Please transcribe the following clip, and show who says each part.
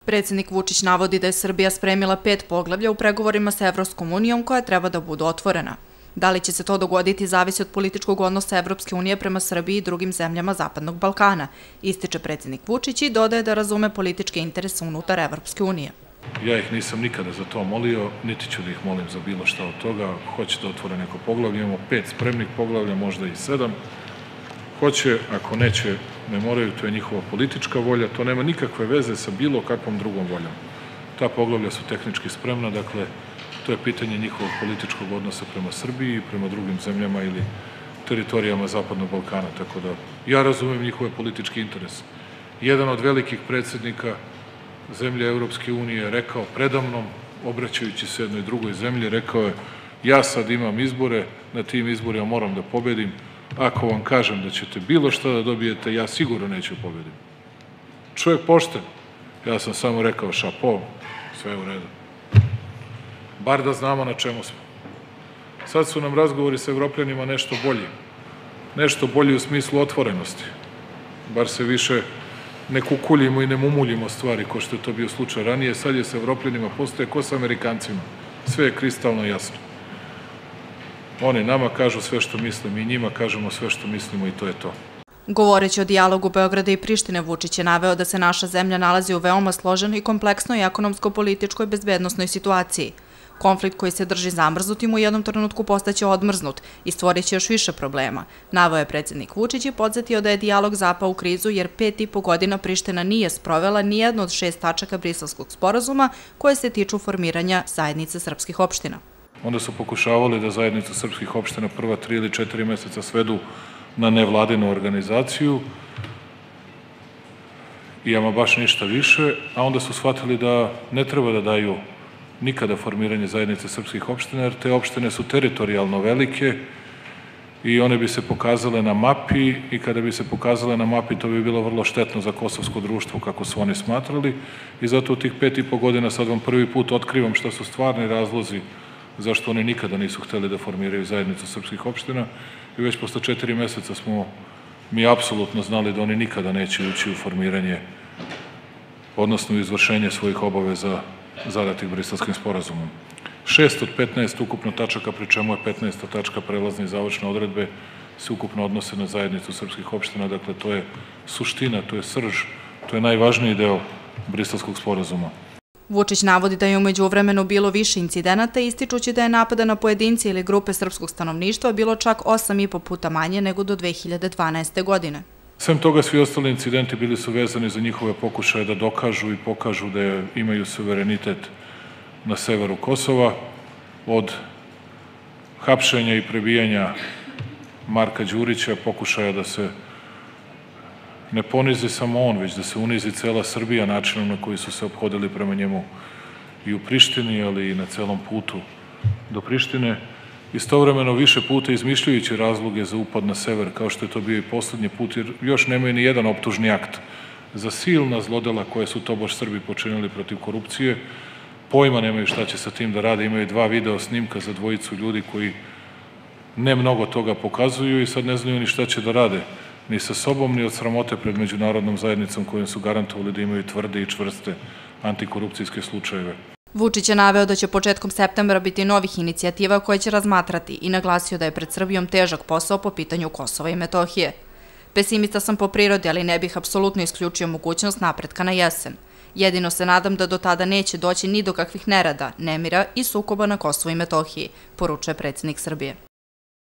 Speaker 1: Predsjednik Vučić navodi da je Srbija spremila 5 poglavlja u pregovorima sa Evropskom unijom koja treba da budu otvorena. Da li će se to dogoditi zavisi od političkog odnosa Evropske unije prema Srbiji i drugim zemljama Zapadnog Balkana, ističe predsjednik Vučić i dodaje da razume političke interese unutar Evropske unije.
Speaker 2: Ja ih nisam nikada za to molio, niti ću da ih molim za bilo šta od toga. Hoće da otvore neko poglavlje, imamo 5 spremnih poglavlja, možda i 7. Hoće, ako neće, ne moraju, to je njihova politička volja, to nema nikakve veze sa bilo kakvom drugom voljom. Ta poglavlja su tehnički spremna, dakle, to je pitanje njihovog političkog odnosa prema Srbiji i prema drugim zemljama ili teritorijama Zapadnog Balkana, tako da ja razumem njihove politički interes. Jedan od velikih predsjednika zemlje Evropske unije je rekao predamnom, obraćajući se jednoj drugoj zemlji, rekao je: ja sad imam izbore, na tim izborima moram da pobedim, ako vam kažem da ćete bilo šta da dobijete, ja sigurno neću pobedim. Čovjek pošten, ja sam samo rekao šapo, sve je u redu. Bar da znamo na čemu smo. Sad su nam razgovori sa Evropljanima nešto bolji. Nešto bolji u smislu otvorenosti. Bar se više ne kukuljimo i ne mumuljimo stvari ko što je to bio slučaj ranije. Sad je sa Evropljanima postoje ko sa Amerikancima. Sve je kristalno jasno. Oni nama kažu sve što misle, mi njima kažemo sve što mislimo i to je to.
Speaker 1: Govoreći o dijalogu Beograda i Prištine, Vučić je naveo da se naša zemlja nalazi u veoma složenoj i kompleksnoj ekonomsko-političkoj bezbednosnoj situaciji. Konflikt koji se drži zamrznutim u jednom trenutku postaće odmrznut i stvorit će još više problema. Naveo je predsjednik Vučić i podsjetio da je dijalog zapao u krizu jer 5,5 godina Priština nije sprovela nijednu od 6 tačaka Briselskog sporazuma koje se tiču formiranja zajednice srpskih opština.
Speaker 2: Onda su pokušavali da zajednicu srpskih opština prva 3 ili 4 meseca svedu na nevladinu organizaciju i ama baš ništa više, a onda su shvatili da ne treba da daju nikada formiranje zajednice srpskih opština, jer te opštine su teritorijalno velike i one bi se pokazale na mapi i kada bi se pokazale na mapi to bi bilo vrlo štetno za kosovsko društvo, kako su oni smatrali, i zato u tih 5,5 godina sad vam prvi put otkrivam šta su stvarni razlozi zašto oni nikada nisu hteli da formiraju zajednicu srpskih opština i već posle 4 meseca smo mi apsolutno znali da oni nikada neće ući u formiranje, odnosno u izvršenje svojih obaveza zadatih Briselskim sporazumom. 6 od 15 ukupno tačaka, pri čemu je 15. tačka prelazne i završne odredbe, se ukupno odnose na zajednicu srpskih opština, dakle to je suština, to je srž, to je najvažniji deo Briselskog sporazuma.
Speaker 1: Vučić navodi da je u međuvremenu bilo više incidenata, ističući da je napada na pojedince ili grupe srpskog stanovništva bilo čak 8,5 puta manje nego do 2012. godine.
Speaker 2: Sem toga, svi ostali incidenti bili su vezani za njihove pokušaje da dokažu i pokažu da imaju suverenitet na severu Kosova, od hapšenja i prebijanja Marka Đurića, pokušaja da se ne ponizi samo on, već da se unizi cela Srbija načinom na koji su se ophodili prema njemu i u Prištini, ali i na celom putu do Prištine. Istovremeno više puta izmišljujući razloge za upad na sever, kao što je to bio i poslednji put, jer još nemaju ni jedan optužni akt za silna zlodela koje su tobož Srbi počinili protiv korupcije. Pojma nemaju šta će sa tim da rade, imaju 2 video snimka za dvojicu ljudi koji ne mnogo toga pokazuju i sad ne znaju ni šta će da rade, ni sa sobom, ni od sramote pred međunarodnom zajednicom kojim su garantovali da imaju tvrde i čvrste antikorupcijske slučajeve.
Speaker 1: Vučić je naveo da će početkom septembra biti novih inicijativa koje će razmatrati i naglasio da je pred Srbijom težak posao po pitanju Kosova i Metohije. Pesimista sam po prirodi, ali ne bih apsolutno isključio mogućnost napretka na jesen. Jedino se nadam da do tada neće doći ni do kakvih nerada, nemira i sukoba na Kosovu i Metohiji, poručuje predsjednik Srbije.